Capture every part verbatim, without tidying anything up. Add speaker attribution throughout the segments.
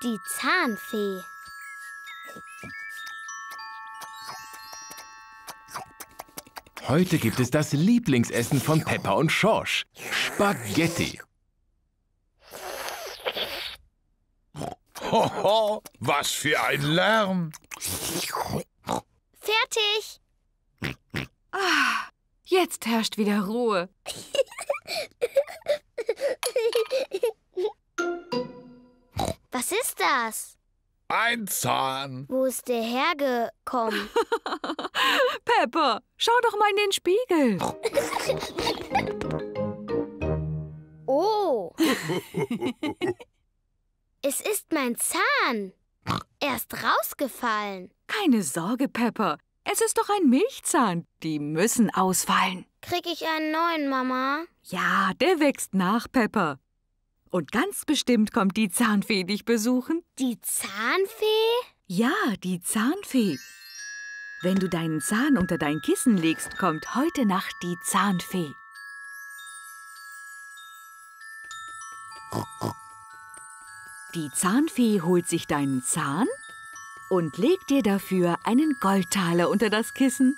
Speaker 1: Die Zahnfee.
Speaker 2: Heute gibt es das Lieblingsessen von Peppa und Schorsch. Spaghetti.
Speaker 3: Hoho, was für ein Lärm.
Speaker 1: Fertig.
Speaker 4: Ah, jetzt herrscht wieder Ruhe.
Speaker 1: Was ist das?
Speaker 3: Ein Zahn.
Speaker 1: Wo ist der hergekommen?
Speaker 4: Peppa, schau doch mal in den Spiegel.
Speaker 1: Oh. Es ist mein Zahn. Er ist rausgefallen.
Speaker 4: Keine Sorge, Peppa. Es ist doch ein Milchzahn. Die müssen ausfallen.
Speaker 1: Krieg ich einen neuen, Mama?
Speaker 4: Ja, der wächst nach, Peppa. Und ganz bestimmt kommt die Zahnfee dich besuchen.
Speaker 1: Die Zahnfee?
Speaker 4: Ja, die Zahnfee. Wenn du deinen Zahn unter dein Kissen legst, kommt heute Nacht die Zahnfee. Die Zahnfee holt sich deinen Zahn und legt dir dafür einen Goldtaler unter das Kissen.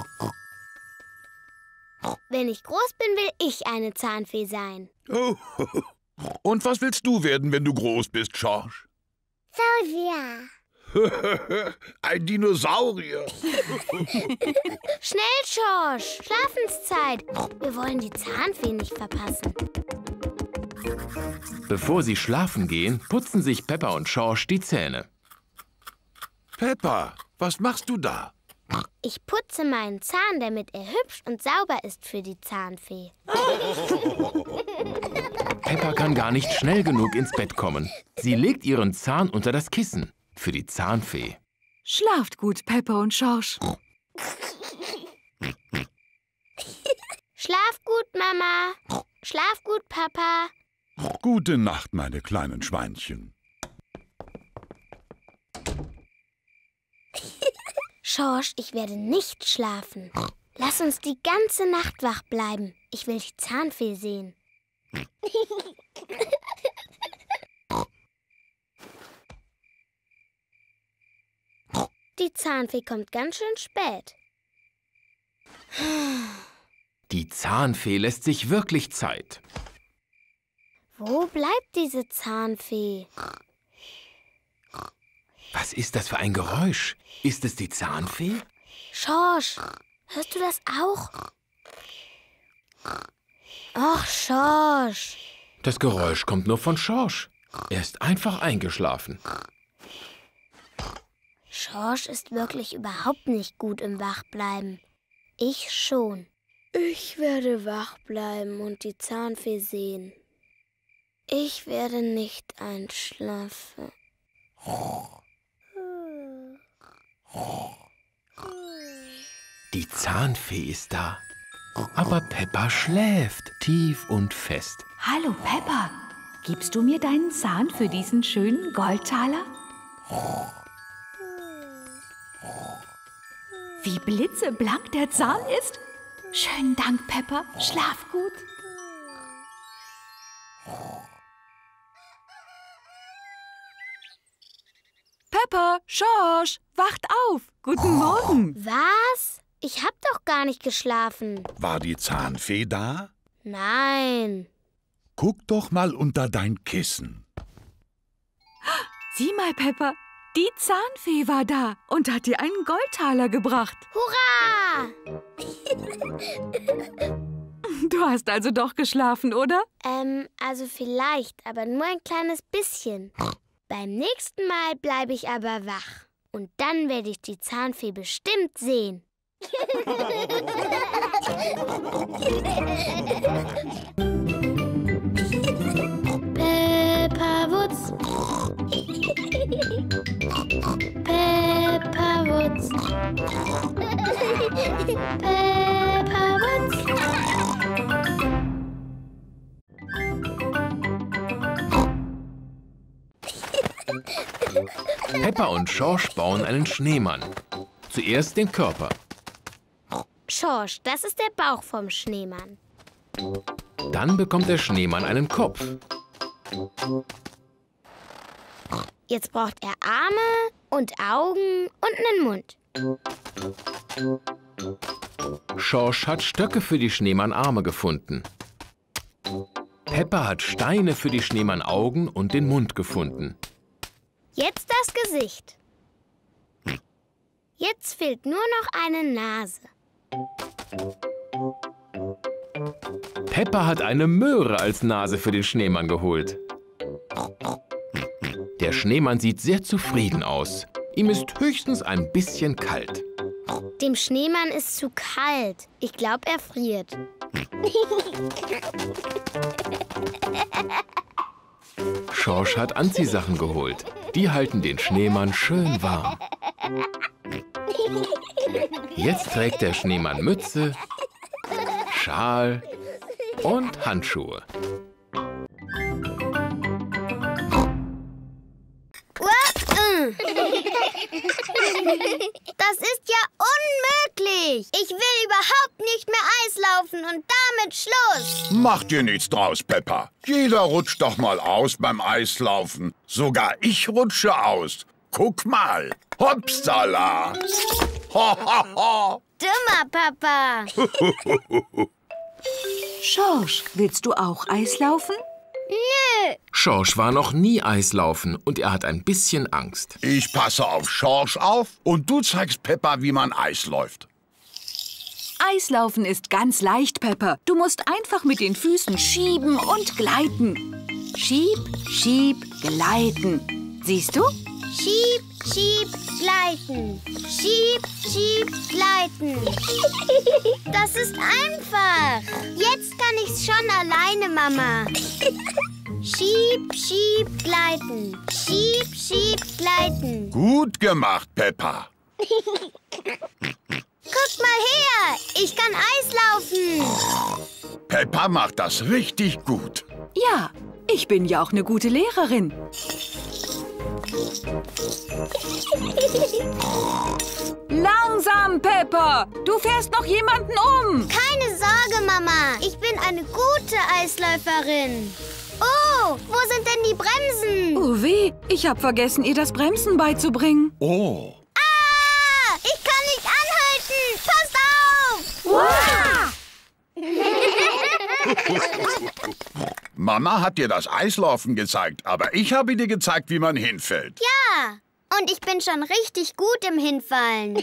Speaker 1: Wenn ich groß bin, will ich eine Zahnfee sein.
Speaker 3: Oh. Und was willst du werden, wenn du groß bist, Schorsch?
Speaker 1: Saurier.
Speaker 3: Ein Dinosaurier.
Speaker 1: Schnell, Schorsch. Schlafenszeit. Wir wollen die Zahnfee nicht verpassen.
Speaker 2: Bevor sie schlafen gehen, putzen sich Peppa und Schorsch die Zähne.
Speaker 3: Peppa, was machst du da?
Speaker 1: Ich putze meinen Zahn, damit er hübsch und sauber ist für die Zahnfee.
Speaker 2: Peppa kann gar nicht schnell genug ins Bett kommen. Sie legt ihren Zahn unter das Kissen für die Zahnfee.
Speaker 4: Schlaft gut, Peppa und Schorsch.
Speaker 1: Schlaf gut, Mama. Schlaf gut, Papa.
Speaker 3: Gute Nacht, meine kleinen Schweinchen.
Speaker 1: Schorsch, ich werde nicht schlafen. Lass uns die ganze Nacht wach bleiben. Ich will die Zahnfee sehen. Die Zahnfee kommt ganz schön spät.
Speaker 2: Die Zahnfee lässt sich wirklich Zeit.
Speaker 1: Wo bleibt diese Zahnfee?
Speaker 2: Was ist das für ein Geräusch? Ist es die Zahnfee?
Speaker 1: Schorsch, hörst du das auch? Ach, Schorsch.
Speaker 2: Das Geräusch kommt nur von Schorsch. Er ist einfach eingeschlafen.
Speaker 1: Schorsch ist wirklich überhaupt nicht gut im Wachbleiben. Ich schon. Ich werde wach bleiben und die Zahnfee sehen. Ich werde nicht einschlafen.
Speaker 2: Die Zahnfee ist da. Aber Peppa schläft tief und fest.
Speaker 4: Hallo, Peppa. Gibst du mir deinen Zahn für diesen schönen Goldtaler? Wie blitzeblank der Zahn ist. Schönen Dank, Peppa. Schlaf gut. Peppa, Schorsch, wacht auf. Guten Morgen.
Speaker 1: Was? Ich hab doch gar nicht geschlafen.
Speaker 3: War die Zahnfee da?
Speaker 1: Nein.
Speaker 3: Guck doch mal unter dein Kissen.
Speaker 4: Sieh mal, Peppa, die Zahnfee war da und hat dir einen Goldtaler gebracht.
Speaker 1: Hurra!
Speaker 4: Du hast also doch geschlafen, oder?
Speaker 1: Ähm, also vielleicht, aber nur ein kleines bisschen. Beim nächsten Mal bleibe ich aber wach. Und dann werde ich die Zahnfee bestimmt sehen. Peppa Wutz. Peppa Wutz. Peppa Wutz.
Speaker 2: Peppa und Schorsch bauen einen Schneemann. Zuerst den Körper.
Speaker 1: Schorsch, das ist der Bauch vom Schneemann.
Speaker 2: Dann bekommt der Schneemann einen Kopf.
Speaker 1: Jetzt braucht er Arme und Augen und einen Mund.
Speaker 2: Schorsch hat Stöcke für die Schneemann-Arme gefunden. Peppa hat Steine für die Schneemann-Augen und den Mund gefunden.
Speaker 1: Jetzt das Gesicht. Jetzt fehlt nur noch eine Nase.
Speaker 2: Peppa hat eine Möhre als Nase für den Schneemann geholt. Der Schneemann sieht sehr zufrieden aus. Ihm ist höchstens ein bisschen kalt.
Speaker 1: Dem Schneemann ist zu kalt. Ich glaube, er friert.
Speaker 2: Schorsch hat Anziehsachen geholt. Die halten den Schneemann schön warm. Jetzt trägt der Schneemann Mütze, Schal und Handschuhe.
Speaker 1: Das ist ja unmöglich. Ich will überhaupt nicht mehr Eislaufen und damit Schluss.
Speaker 3: Mach dir nichts draus, Peppa. Jeder rutscht doch mal aus beim Eislaufen. Sogar ich rutsche aus. Guck mal. Hopsala. Ho, ho, ho.
Speaker 1: Dummer Papa.
Speaker 4: Schorsch, willst du auch Eislaufen?
Speaker 1: Nö.
Speaker 2: Schorsch war noch nie Eislaufen und er hat ein bisschen Angst.
Speaker 3: Ich passe auf Schorsch auf und du zeigst Peppa, wie man Eis läuft.
Speaker 4: Eislaufen ist ganz leicht, Peppa. Du musst einfach mit den Füßen schieben und gleiten. Schieb, schieb, gleiten. Siehst du?
Speaker 1: Schieb, schieb, gleiten. Schieb, schieb, gleiten. Das ist einfach. Jetzt kann ich's schon alleine, Mama. Schieb, schieb, gleiten. Schieb, schieb, gleiten.
Speaker 3: Gut gemacht, Peppa.
Speaker 1: Guck mal her, ich kann Eislaufen.
Speaker 3: Peppa macht das richtig gut.
Speaker 4: Ja, ich bin ja auch eine gute Lehrerin. Langsam, Peppa! Du fährst noch jemanden um!
Speaker 1: Keine Sorge, Mama. Ich bin eine gute Eisläuferin. Oh, wo sind denn die Bremsen?
Speaker 4: Oh weh, ich habe vergessen, ihr das Bremsen beizubringen.
Speaker 3: Oh.
Speaker 1: Ah, ich kann nicht anhalten. Passt auf!
Speaker 3: Mama hat dir das Eislaufen gezeigt, aber ich habe dir gezeigt, wie man hinfällt.
Speaker 1: Ja, und ich bin schon richtig gut im Hinfallen.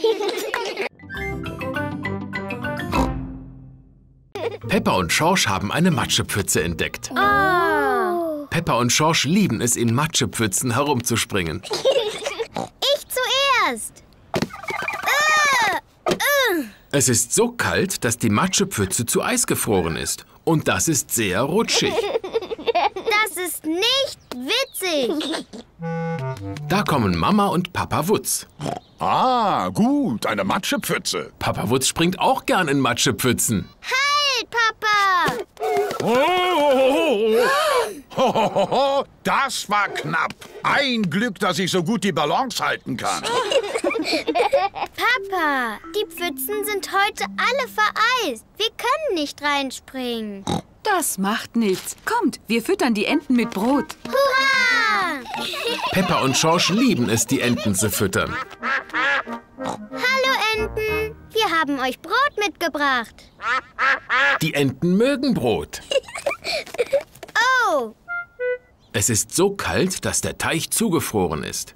Speaker 2: Peppa und Schorsch haben eine Matschepfütze entdeckt.
Speaker 1: Oh.
Speaker 2: Peppa und Schorsch lieben es, in Matschepfützen herumzuspringen.
Speaker 1: Ich zuerst. Uh, uh.
Speaker 2: Es ist so kalt, dass die Matschepfütze zu Eis gefroren ist. Und das ist sehr rutschig.
Speaker 1: Das ist nicht witzig.
Speaker 2: Da kommen Mama und Papa Wutz.
Speaker 3: Ah, gut, eine Matschepfütze.
Speaker 2: Papa Wutz springt auch gern in Matschepfützen.
Speaker 1: Halt, Papa!
Speaker 3: Oh, das war knapp. Ein Glück, dass ich so gut die Balance halten kann.
Speaker 1: Papa, die Pfützen sind heute alle vereist. Wir können nicht reinspringen.
Speaker 4: Das macht nichts. Kommt, wir füttern die Enten mit Brot.
Speaker 1: Hurra!
Speaker 2: Peppa und Schorsch lieben es, die Enten zu füttern.
Speaker 1: Hallo Enten, wir haben euch Brot mitgebracht.
Speaker 2: Die Enten mögen Brot.
Speaker 1: Oh,
Speaker 2: Es ist so kalt, dass der Teich zugefroren ist.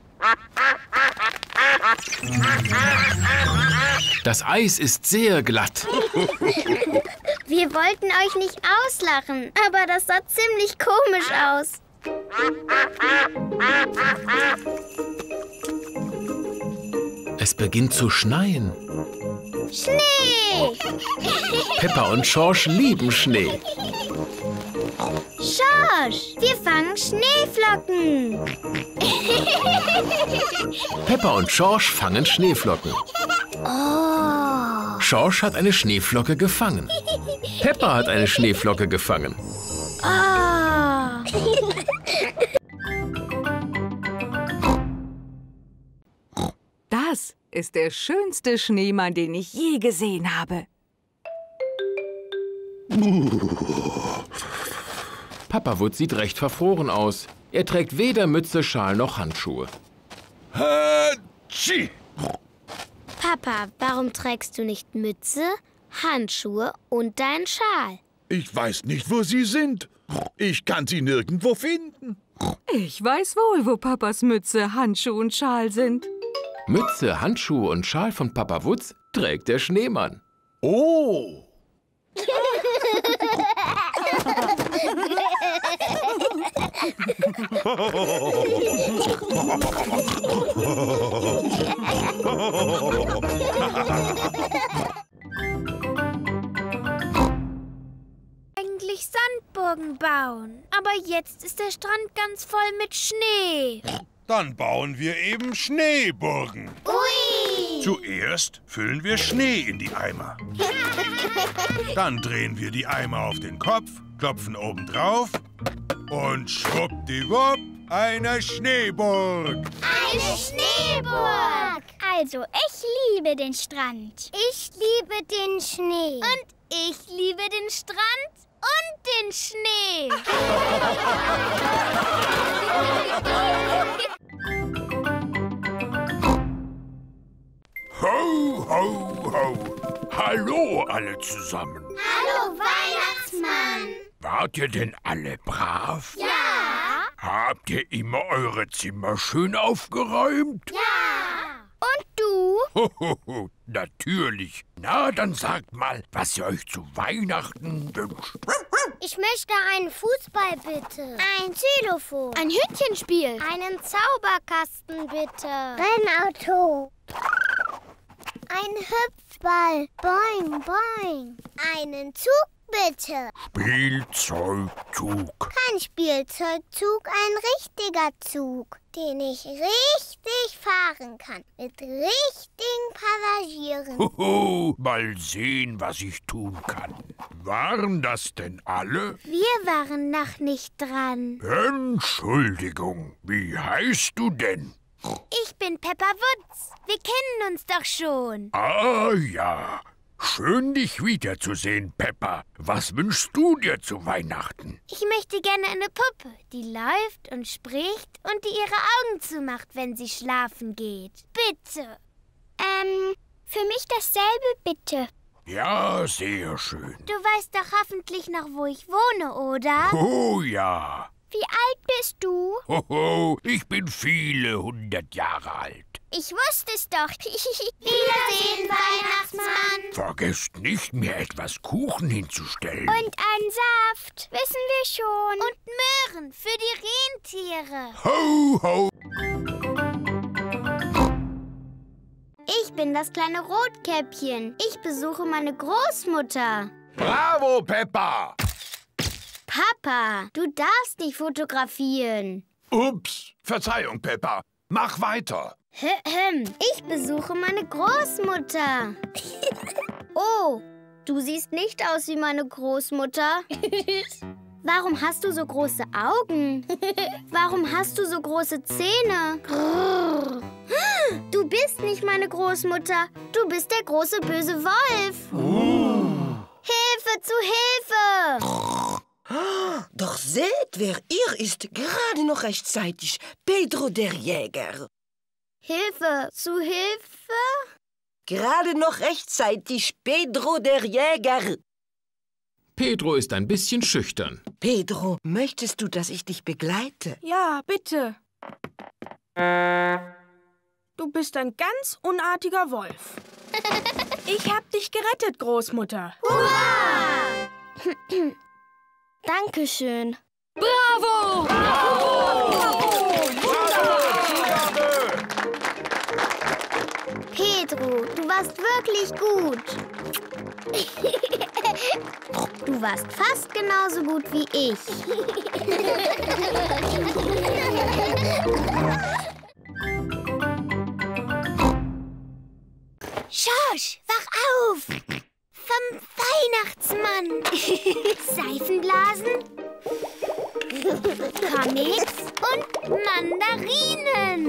Speaker 2: Das Eis ist sehr glatt.
Speaker 1: wir wollten euch nicht auslachen, aber das sah ziemlich komisch aus.
Speaker 2: Es beginnt zu schneien.
Speaker 1: Schnee!
Speaker 2: Peppa und Schorsch lieben Schnee.
Speaker 1: Schorsch, wir fangen Schneeflocken.
Speaker 2: Peppa und Schorsch fangen Schneeflocken.
Speaker 1: Oh.
Speaker 2: Schorsch hat eine Schneeflocke gefangen. Peppa hat eine Schneeflocke gefangen.
Speaker 1: Oh.
Speaker 4: Das ist der schönste Schneemann, den ich je gesehen habe.
Speaker 2: Papa Wutz sieht recht verfroren aus. Er trägt weder Mütze, Schal noch Handschuhe.
Speaker 3: Hatschi!
Speaker 1: Papa, warum trägst du nicht Mütze, Handschuhe und deinen Schal?
Speaker 3: Ich weiß nicht, wo sie sind. Ich kann sie nirgendwo finden.
Speaker 4: Ich weiß wohl, wo Papas Mütze, Handschuhe und Schal sind.
Speaker 2: Mütze, Handschuhe und Schal von Papa Wutz trägt der Schneemann.
Speaker 3: Oh!
Speaker 1: Eigentlich Sandburgen bauen, aber jetzt ist der Strand ganz voll mit Schnee.
Speaker 5: Dann bauen wir eben Schneeburgen.
Speaker 1: Ui!
Speaker 5: Zuerst füllen wir Schnee in die Eimer. Dann drehen wir die Eimer auf den Kopf, klopfen oben drauf und schwuppdiwupp, eine Schneeburg.
Speaker 6: Eine Schneeburg! Also, ich liebe den Strand. Ich liebe den Schnee.
Speaker 1: Und ich liebe den Strand und den Schnee.
Speaker 3: Ho, ho, ho. Hallo alle zusammen.
Speaker 6: Hallo, Weihnachtsmann.
Speaker 3: Wart ihr denn alle brav?
Speaker 6: Ja.
Speaker 3: Habt ihr immer eure Zimmer schön aufgeräumt?
Speaker 6: Ja.
Speaker 1: Und du?
Speaker 3: Hohoho, natürlich. Na, dann sagt mal, was ihr euch zu Weihnachten wünscht.
Speaker 6: Ich möchte einen Fußball, bitte. Ein Xylophon.
Speaker 1: Ein Hütchenspiel.
Speaker 6: Einen Zauberkasten, bitte. Rennauto. Ein Hüpfball. Boing, boing. Einen Zug, bitte.
Speaker 3: Spielzeugzug.
Speaker 6: Kein Spielzeugzug, ein richtiger Zug, den ich richtig fahren kann. Mit richtigen Passagieren.
Speaker 3: Hoho, mal sehen, was ich tun kann. Waren das denn alle?
Speaker 1: Wir waren noch nicht dran.
Speaker 3: Entschuldigung, wie heißt du denn?
Speaker 1: Ich bin Peppa Wutz. Wir kennen uns doch schon.
Speaker 3: Ah ja, schön dich wiederzusehen, Peppa. Was wünschst du dir zu Weihnachten?
Speaker 1: Ich möchte gerne eine Puppe, die läuft und spricht und die ihre Augen zumacht, wenn sie schlafen geht. Bitte.
Speaker 6: Ähm, für mich dasselbe, bitte.
Speaker 3: Ja, sehr schön.
Speaker 1: Du weißt doch hoffentlich noch, wo ich wohne, oder?
Speaker 3: Oh ja.
Speaker 6: Wie alt bist du?
Speaker 3: Hoho, ich bin viele hundert Jahre alt.
Speaker 6: Ich wusste es doch. Wiedersehen, Weihnachtsmann.
Speaker 3: Vergesst nicht, mir etwas Kuchen hinzustellen.
Speaker 6: Und einen Saft, wissen wir schon.
Speaker 1: Und Möhren für die Rentiere.
Speaker 3: Ho, ho.
Speaker 1: Ich bin das kleine Rotkäppchen. Ich besuche meine Großmutter.
Speaker 3: Bravo, Peppa.
Speaker 1: Papa, du darfst nicht fotografieren.
Speaker 3: Ups, Verzeihung, Peppa. Mach weiter.
Speaker 1: Ich besuche meine Großmutter. Oh, du siehst nicht aus wie meine Großmutter. Warum hast du so große Augen? Warum hast du so große Zähne? Du bist nicht meine Großmutter. Du bist der große böse Wolf.
Speaker 3: Oh.
Speaker 1: Hilfe, zu Hilfe!
Speaker 7: Doch seht, wer ihr ist, gerade noch rechtzeitig. Pedro der Jäger.
Speaker 1: Hilfe, zu Hilfe?
Speaker 7: Gerade noch rechtzeitig, Pedro der Jäger.
Speaker 2: Pedro ist ein bisschen schüchtern.
Speaker 7: Pedro, möchtest du, dass ich dich begleite?
Speaker 8: Ja, bitte. Du bist ein ganz unartiger Wolf. Ich hab dich gerettet, Großmutter.
Speaker 1: Hurra! Dankeschön.
Speaker 4: Bravo!
Speaker 1: Pedro, du warst wirklich gut. Du warst fast genauso gut wie ich. Schorsch, wach auf! Vom Weihnachtsmann. Seifenblasen, Comics und Mandarinen.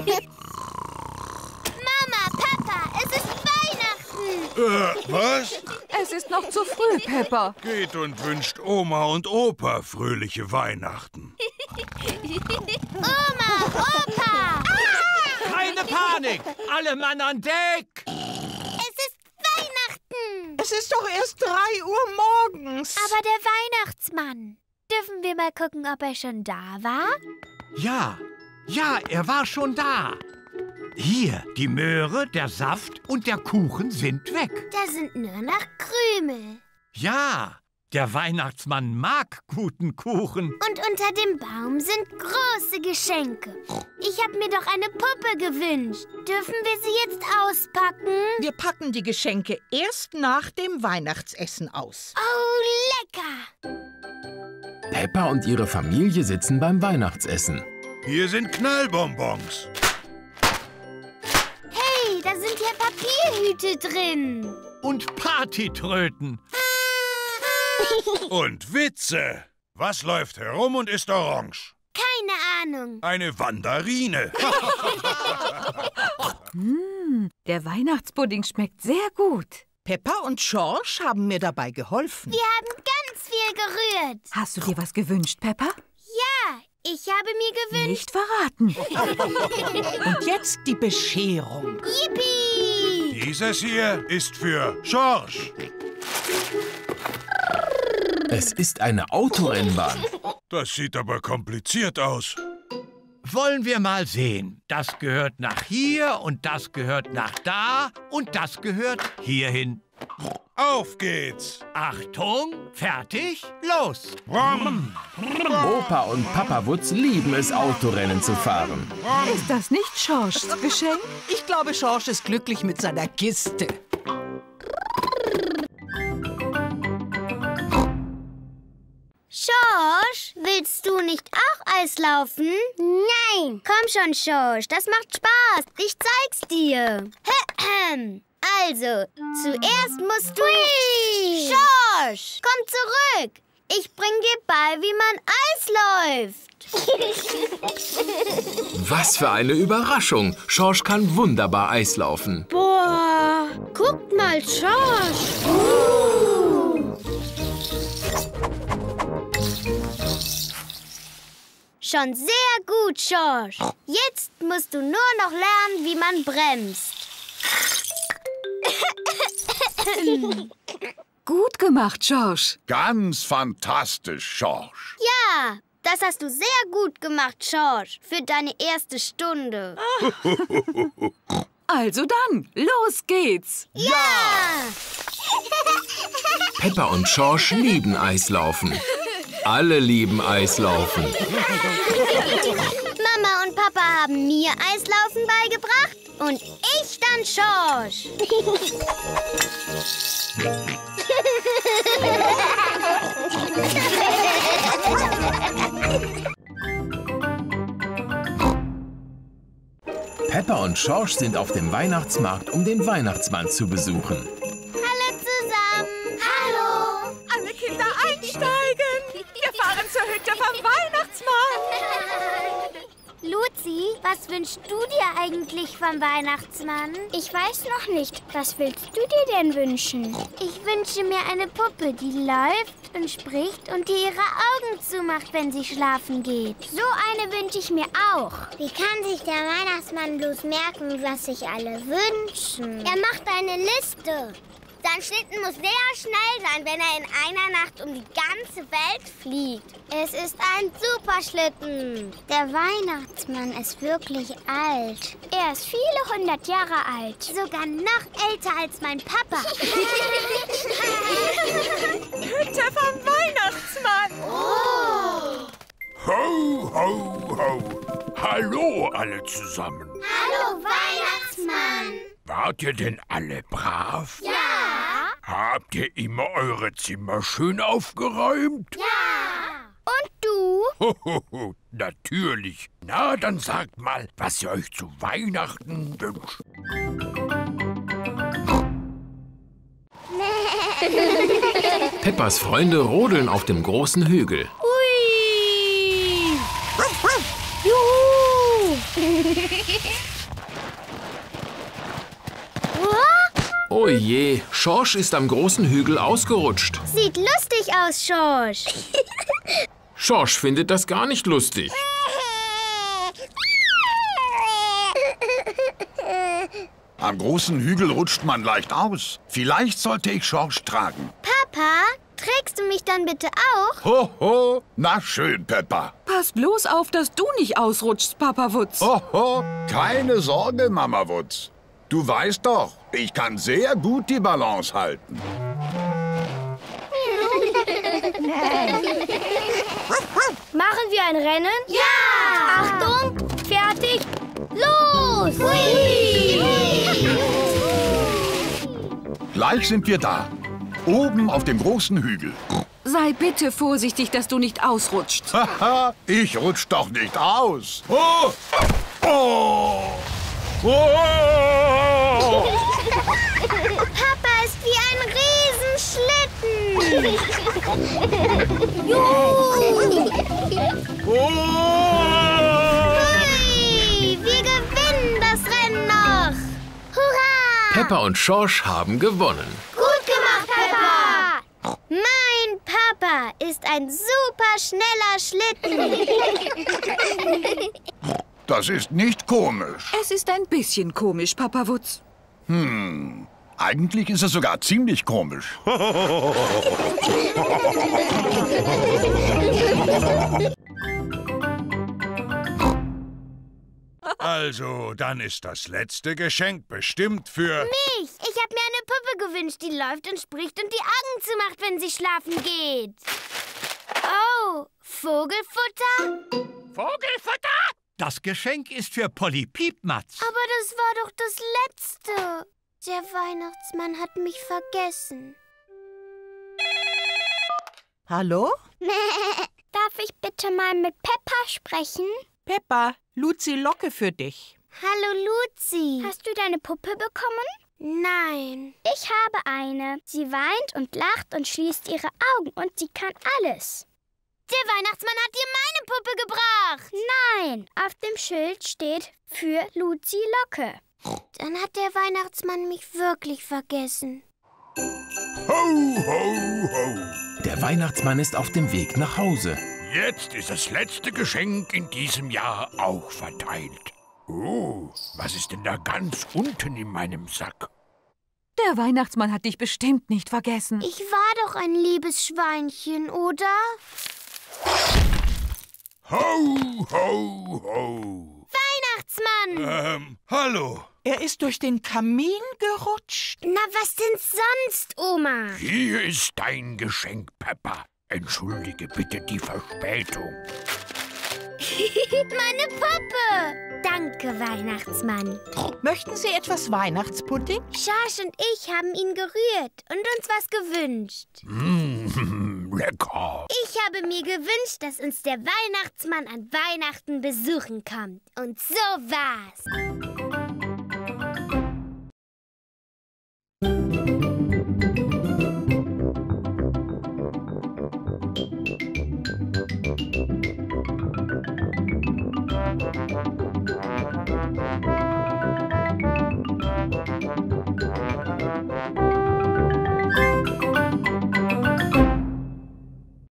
Speaker 1: Mama, Papa, es ist Weihnachten.
Speaker 5: Äh, was?
Speaker 4: Es ist noch zu früh, Peppa.
Speaker 5: Geht und wünscht Oma und Opa fröhliche Weihnachten.
Speaker 1: Oma, Opa!
Speaker 9: Keine Panik! Alle Mann an Deck!
Speaker 1: Es ist Weihnachten!
Speaker 10: Es ist doch erst drei Uhr morgens.
Speaker 1: Aber der Weihnachtsmann. Dürfen wir mal gucken, ob er schon da war?
Speaker 9: Ja, ja, er war schon da. Hier, die Möhre, der Saft und der Kuchen sind weg.
Speaker 1: Da sind nur noch Krümel.
Speaker 9: Ja, der Weihnachtsmann mag guten Kuchen.
Speaker 1: Und unter dem Baum sind große Geschenke. Ich habe mir doch eine Puppe gewünscht. Dürfen wir sie jetzt auspacken?
Speaker 10: Wir packen die Geschenke erst nach dem Weihnachtsessen aus.
Speaker 1: Oh, lecker!
Speaker 2: Peppa und ihre Familie sitzen beim Weihnachtsessen.
Speaker 5: Hier sind Knallbonbons.
Speaker 1: Hey, da sind ja Papierhüte drin.
Speaker 9: Und Partytröten.
Speaker 5: Und Witze. Was läuft herum und ist orange?
Speaker 1: Keine Ahnung.
Speaker 5: Eine Mandarine.
Speaker 4: mm, der Weihnachtspudding schmeckt sehr gut.
Speaker 10: Peppa und George haben mir dabei geholfen.
Speaker 1: Wir haben ganz viel gerührt.
Speaker 4: Hast du dir was gewünscht, Peppa?
Speaker 1: Ja, ich habe mir gewünscht...
Speaker 4: Nicht verraten.
Speaker 10: Und jetzt die Bescherung.
Speaker 1: Yippie!
Speaker 5: Dieses hier ist für George.
Speaker 2: Es ist eine Autorennbahn.
Speaker 5: Das sieht aber kompliziert aus.
Speaker 9: Wollen wir mal sehen. Das gehört nach hier und das gehört nach da und das gehört hierhin.
Speaker 5: Auf geht's.
Speaker 9: Achtung, fertig, los.
Speaker 5: Rum.
Speaker 2: Opa und Papa Wutz lieben es, Autorennen zu fahren.
Speaker 4: Ist das nicht Georges Geschenk?
Speaker 10: Ich glaube, George ist glücklich mit seiner Kiste.
Speaker 1: George, willst du nicht auch Eislaufen? Nein. Komm schon, George, das macht Spaß. Ich zeig's dir. Also, zuerst musst du... Hui. George, komm zurück. Ich bring dir bei, wie man Eis läuft.
Speaker 2: Was für eine Überraschung. George kann wunderbar Eislaufen.
Speaker 1: Boah, guckt mal, George. Uh. Schon sehr gut, George. Jetzt musst du nur noch lernen, wie man bremst.
Speaker 4: Gut gemacht, George.
Speaker 3: Ganz fantastisch, George.
Speaker 1: Ja, das hast du sehr gut gemacht, George, für deine erste Stunde.
Speaker 4: Also dann, los geht's.
Speaker 1: Ja!
Speaker 2: Peppa und George lieben Eislaufen. Alle lieben Eislaufen.
Speaker 1: Mama und Papa haben mir Eislaufen beigebracht und ich dann George.
Speaker 2: Peppa und George sind auf dem Weihnachtsmarkt, um den Weihnachtsmann zu besuchen.
Speaker 1: Hallo zusammen. Hallo.
Speaker 10: Alle Kinder einsteigen. Wir fahren zur Hütte vom Weihnachtsmann.
Speaker 1: Luzi, was wünschst du dir eigentlich vom Weihnachtsmann? Ich weiß noch nicht. Was willst du dir denn wünschen? Ich wünsche mir eine Puppe, die läuft und spricht und die ihre Augen zumacht, wenn sie schlafen geht. So eine wünsche ich mir auch.
Speaker 6: Wie kann sich der Weihnachtsmann bloß merken, was sich alle wünschen? Er macht eine Liste. Sein Schlitten muss sehr schnell sein, wenn er in einer Nacht um die ganze Welt fliegt. Es ist ein Superschlitten. Der Weihnachtsmann ist wirklich alt.
Speaker 1: Er ist viele hundert Jahre alt.
Speaker 6: Sogar noch älter als mein Papa.
Speaker 10: Hütte vom Weihnachtsmann.
Speaker 6: Oh.
Speaker 3: Ho, ho, ho. Hallo alle zusammen.
Speaker 6: Hallo, Weihnachtsmann.
Speaker 3: Wart ihr denn alle brav?
Speaker 6: Ja.
Speaker 3: Habt ihr immer eure Zimmer schön aufgeräumt?
Speaker 6: Ja.
Speaker 1: Und du?
Speaker 3: Ho, ho, ho. Natürlich. Na, dann sagt mal, was ihr euch zu Weihnachten wünscht.
Speaker 2: Peppas Freunde rodeln auf dem großen Hügel.
Speaker 1: Ui! Juhu!
Speaker 2: Oh je, George ist am großen Hügel ausgerutscht.
Speaker 1: Sieht lustig aus, George.
Speaker 2: Schorsch findet das gar nicht lustig.
Speaker 3: Am großen Hügel rutscht man leicht aus. Vielleicht sollte ich Schorsch tragen.
Speaker 6: Papa, trägst du mich dann bitte auch?
Speaker 3: Ho, ho. Na schön, Peppa.
Speaker 4: Pass bloß auf, dass du nicht ausrutschst, Papa Wutz.
Speaker 3: Ho, ho. Keine Sorge, Mama Wutz. Du weißt doch, ich kann sehr gut die Balance halten.
Speaker 6: Machen wir ein Rennen? Ja! Achtung, fertig, los! Hui!
Speaker 3: Gleich sind wir da. Oben auf dem großen Hügel.
Speaker 4: Sei bitte vorsichtig, dass du nicht ausrutschst.
Speaker 3: Haha, ich rutsch doch nicht aus. Oh! Oh! Oh!
Speaker 6: Papa ist wie ein Riesenschlitten. Juhu!
Speaker 3: Oh!
Speaker 6: Hui, wir gewinnen das Rennen noch. Hurra!
Speaker 2: Peppa und Schorsch haben gewonnen.
Speaker 6: Gut gemacht, Peppa! Mein Papa ist ein super schneller Schlitten.
Speaker 3: Das ist nicht komisch.
Speaker 4: Es ist ein bisschen komisch, Papa Wutz.
Speaker 3: Hm, eigentlich ist es sogar ziemlich komisch.
Speaker 5: Also, dann ist das letzte Geschenk bestimmt für...
Speaker 6: Mich! Ich habe mir eine Puppe gewünscht, die läuft und spricht und die Augen zumacht, wenn sie schlafen geht. Oh, Vogelfutter?
Speaker 9: Vogelfutter? Das Geschenk ist für Polly Piepmatz.
Speaker 6: Aber das war doch das Letzte. Der Weihnachtsmann hat mich vergessen.
Speaker 10: Hallo?
Speaker 6: Darf ich bitte mal mit Peppa sprechen?
Speaker 10: Peppa, Luzi Locke für dich.
Speaker 6: Hallo Luzi. Hast du deine Puppe bekommen? Nein. Ich habe eine. Sie weint und lacht und schließt ihre Augen und sie kann alles. Der Weihnachtsmann hat dir meine Puppe gebracht. Nein, auf dem Schild steht für Luzi Locke. Dann hat der Weihnachtsmann mich wirklich vergessen.
Speaker 5: Ho, ho, ho.
Speaker 2: Der Weihnachtsmann ist auf dem Weg nach Hause.
Speaker 9: Jetzt ist das letzte Geschenk in diesem Jahr auch verteilt. Oh, was ist denn da ganz unten in meinem Sack?
Speaker 4: Der Weihnachtsmann hat dich bestimmt nicht vergessen.
Speaker 6: Ich war doch ein liebes Schweinchen, oder?
Speaker 5: Ho, ho, ho.
Speaker 6: Weihnachtsmann!
Speaker 5: Ähm, hallo.
Speaker 10: Er ist durch den Kamin gerutscht.
Speaker 6: Na, was denn sonst, Oma?
Speaker 9: Hier ist dein Geschenk, Peppa. Entschuldige bitte die Verspätung.
Speaker 6: Meine Puppe! Danke, Weihnachtsmann.
Speaker 10: Möchten Sie etwas Weihnachtspudding?
Speaker 6: Schorsch und ich haben ihn gerührt und uns was gewünscht.
Speaker 9: Mmh, lecker.
Speaker 6: Ich habe mir gewünscht, dass uns der Weihnachtsmann an Weihnachten besuchen kommt. Und so war's.